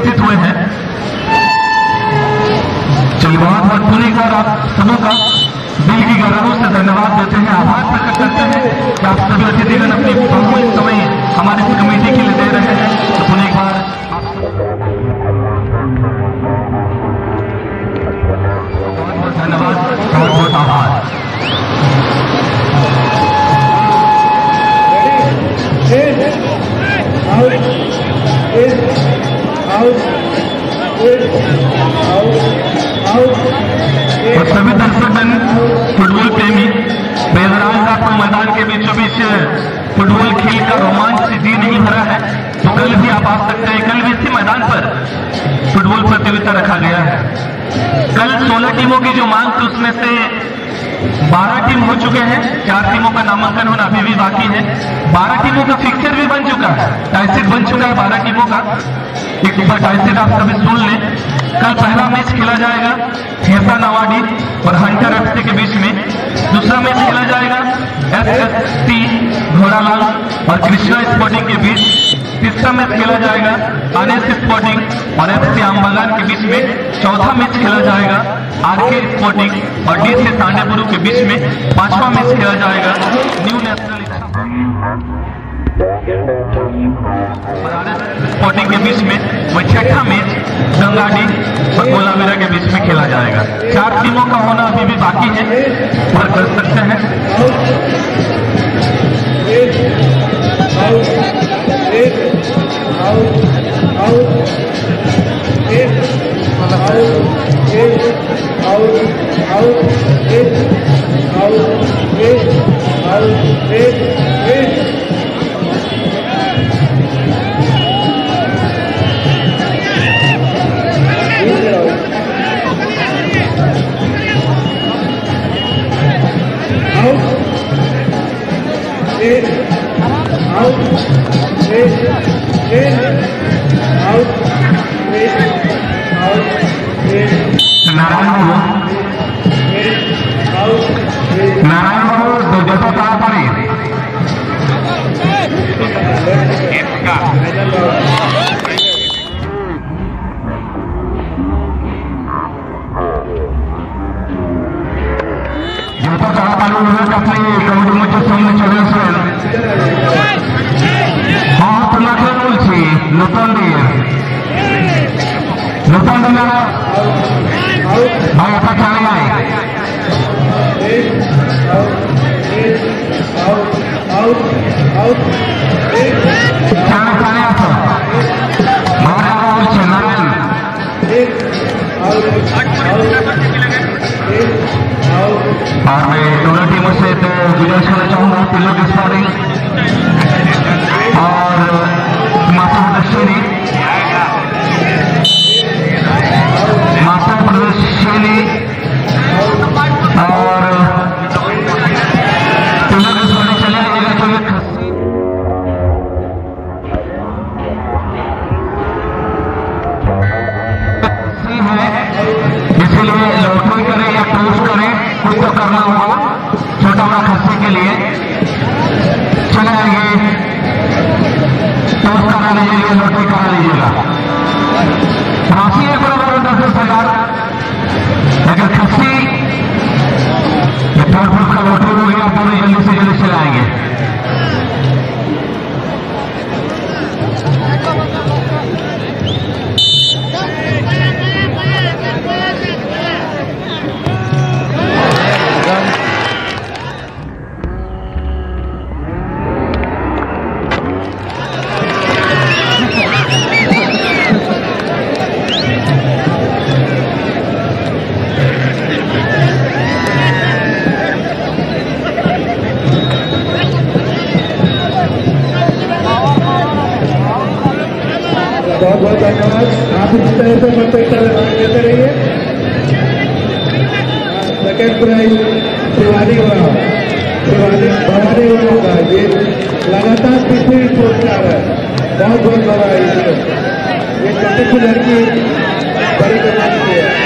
उपस्थित हुए हैं। चलिए बहुत बहुत पुणे का आप सबों का दिल की गहराइयों से धन्यवाद देते हैं, आभार प्रकट करते हैं कि आप सभी अतिथिगण अपनी बहुमूल्य समय हमारी इस कमेटी के लिए दे रहे हैं। तो पुणे एक बार बहुत बहुत धन्यवाद, बहुत बहुत आभार। और सभी दर्शकगण, फुटबॉल प्रेमी, बेहराज आपको मैदान के बीचों बीच फुटबॉल खेल का रोमांच से जी नहीं भरा है तो कल भी आप आ सकते हैं। कल भी इसी मैदान पर फुटबॉल प्रतियोगिता रखा गया है। कल 16 टीमों की जो मांग थी उसमें से 12 टीम हो चुके हैं, 4 टीमों का नामांकन होना अभी भी बाकी है। 12 टीमों का फिक्सर भी बन चुका है, टाइसिट बन चुका है 12 टीमों का। एक बार टाइसिट आप सभी सुन लें। कल पहला मैच खेला जाएगा हेसा नवाडी और हंटर एफसी के बीच में। दूसरा मैच खेला जाएगा एसएसटी घोड़ालाल और कृष्णा स्पोर्टिंग के बीच। तीसरा मैच खेला जाएगा आरएस स्पोर्टिंग और एफसी आमबगान के बीच में। चौथा मैच खेला जाएगा आरके स्पोर्टिंग और डीसी सांडेपुरु के बीच में। 5वां मैच खेला जाएगा न्यू नेशनल स्पोर्टिंग के बीच में। वही 6ठा मैच गंगाडी और कोलावेरा के बीच में खेला जाएगा। 4 टीमों का होना अभी भी बाकी है और कर सकते हैं। नारायण बाबू दुर्गता तारापड़ी जता तारापड़ी अपनी कमिटी मुझे सामने चले আসেন। हाँ তোমাকে বলছি নতুন দিয়ে ভাই এটা চলে নাই চানে আসো ভাই বলছে নারায়ণ। और मैं दोनों टीमों से तो गुजारिश करना चाहूंगा तिलक स्पोर्टिंग और माता प्रदर्शनी और तिलक स्पोर्टिंग चले आएगा तो एक है, इसीलिए लॉटरी करें या टोस्ट करें कुछ तो करना होगा छोटा बड़ा खस्सी के लिए। चले आइए टोस्ट करा लीजिएगा, लॉटरी करा लीजिएगा। राशि एक बराबर 10,000 अगर खस्सी का लॉटरी हो गया तो जल्दी से जल्दी चले आएंगे। बहुत बहुत धन्यवाद। आप इस तरह से मतदान देते रहिए। सेकेंड प्राइज भवानी वालों का ये लगातार तीसरी पुरस्कार है। बहुत बहुत बधाई। ये छोटी सी लड़की बड़ी कमाई की है।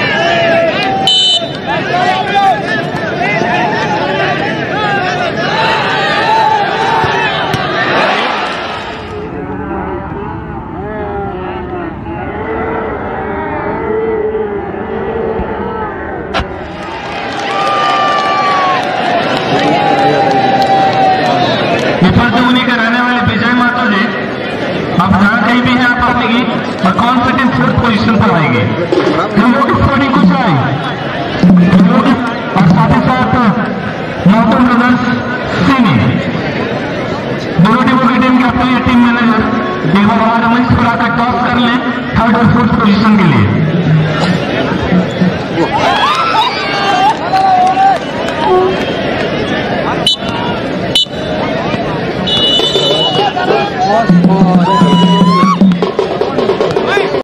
है।